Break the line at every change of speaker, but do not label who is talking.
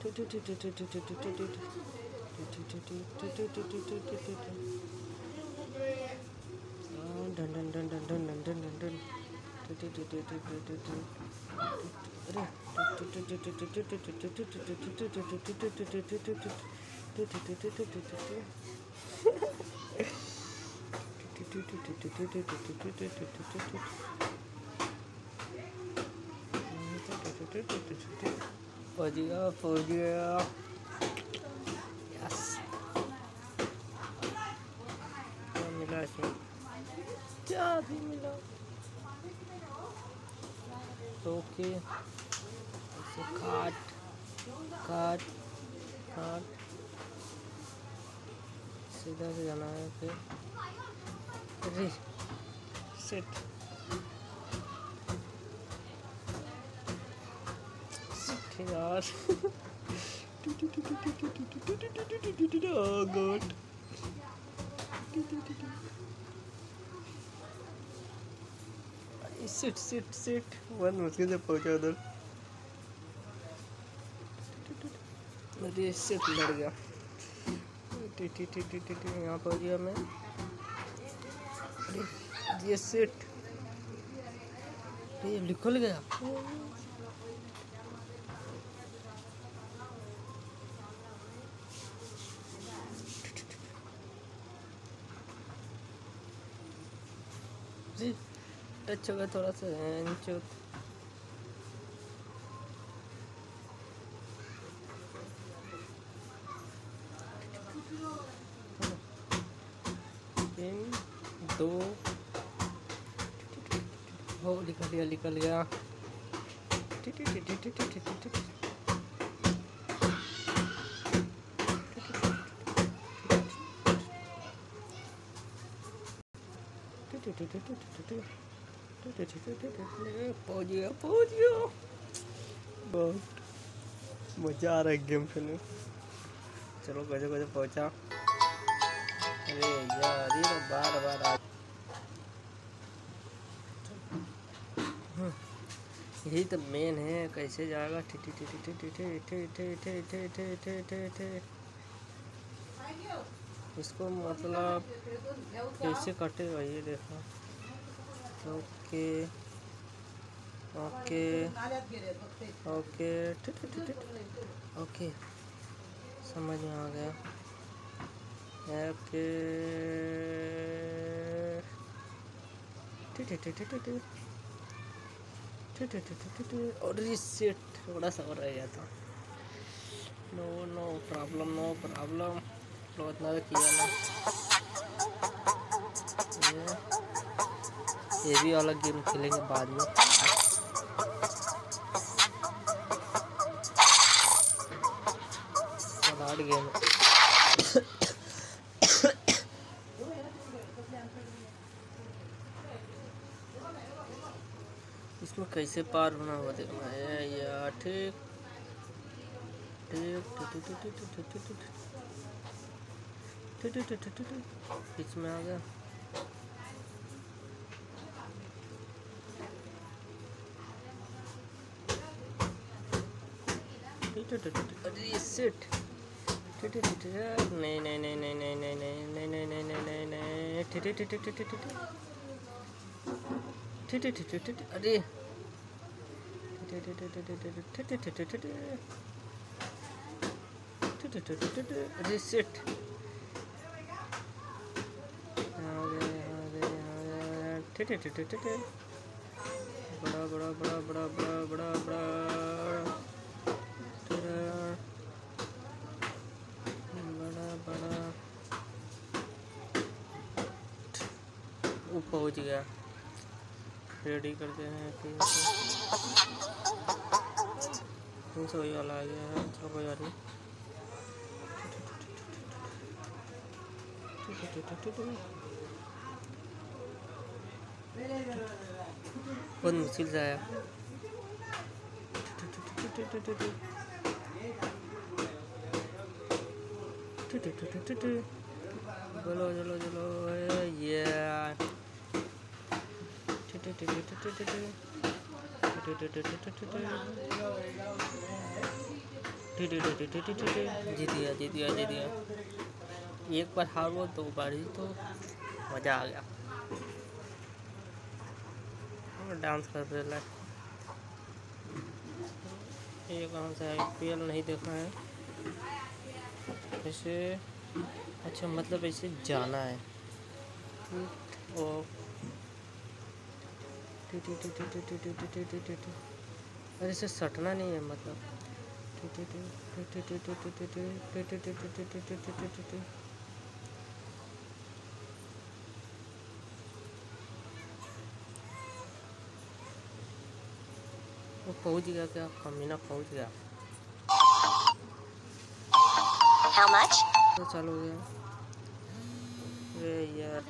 पहुंच गया। यस, क्या मिला इसमें? क्या भी मिला? ओके, इसे काट काट काट, सीधा से जाना है फिर। अरे शिट, यार। Oh God, sit sit sit, बहुत मुश्किल से पहुंचा उधर। अरे सिट, लड़ गया। यहाँ पहुंच गया मैं। अरे ये सिट, ये निकल गया। टच हो गया थोड़ा सा। दो हो, निकल गया। पहुंच गया। बहुत मजा आ रहा है गेम खेलने। चलो कैसे पहुंचा। अरे यार, ये बार बार आ, यही तो मेन है। कैसे जाएगा? इसको मतलब कैसे कटेगा ये देखो। ओके ओके ओके ओके, समझ में आ गया। ओके, और रिसेट थोड़ा सा और रह गया था। No problem. तो इतना किया ना। ये भी अलग गेम खेलेंगे बाद में। Hard game. इसमें कैसे पार होना होगा देखना है यार। ठीक, बीच में आ गया। अरे सिट, नहीं, अरे रिसेट। बड़ा वो पहुंच गया। रेडी करते हैं। 300 वाला आ गया है। चलो कोई बात नहीं। बहुत मुश्किल से आया। चलो ये जीत गया जीत गया जीत गया। एक बार हार वो 2 बार ही तो मज़ा आ गया। डांस कर रहे हैं। ये कहाँ से IPL नहीं देखा है ऐसे। अच्छा मतलब ऐसे जाना है और अरे इसे सटना नहीं है मतलब। वो पहुंच गया क्या? कमीना पहुंच गया। How much? तो चालू हो गया। अरे यार